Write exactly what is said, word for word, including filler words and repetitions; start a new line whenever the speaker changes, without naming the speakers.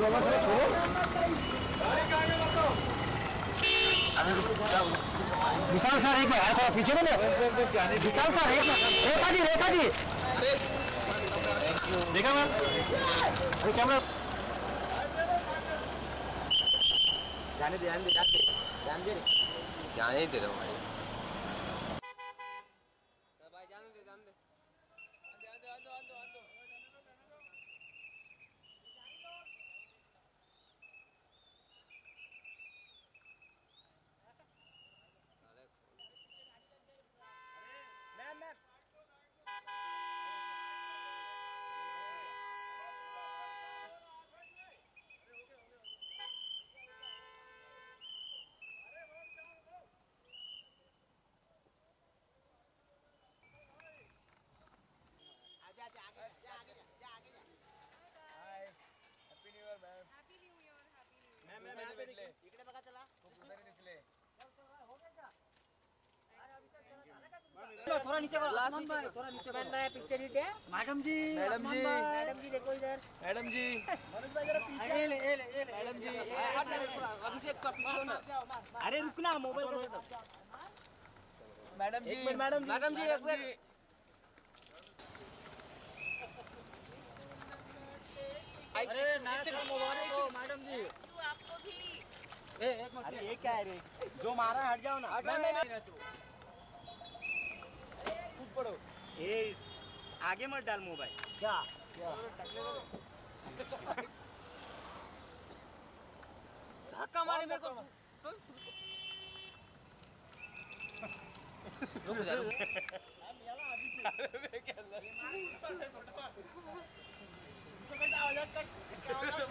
विशाल sir एक minute थोड़ा पीछे बोलो। विशाल सर एक मिनट रेखा जी रेखा जी देखा मैम अरे कैमरा जाने दे जाने दे जाने दे जाने दे रहा हूँ भाई भाई जाने दे जाने दे आंदो आंदो आंदो आंदो मैम मैम आजा आजा आगे जा आगे जा जा आगे जा hi happy new year ma'am happy new year happy new year ma'am ma'am यहां पे देखिए इकडे बघा चला खूप उधर दिसले हो गया क्या थोड़ा नीचे करो आसमान भाई थोड़ा नीचे करो भाई पिक्चर हिट है madam ji madam ji madam ji देखो इधर मैडम जी मनोज भाई जरा पीछे ले ले ले मैडम जी अभिषेक का पीछे ना अरे रुकना मोबाइल को madam ji madam ji madam ji एक मिनट अरे मुबारक हो मैडम जी आपको भी ए एक मिनट अरे ये क्या है रे जो मारा हट जाओ ना मैं मैं तू कूद पड़ो ए आगे मत डाल मोबाइल क्या क्या धक्का मारे मेरे को सुन रुक जा रुक याला अभिषेक अरे क्या इसको कैसे आवाज कट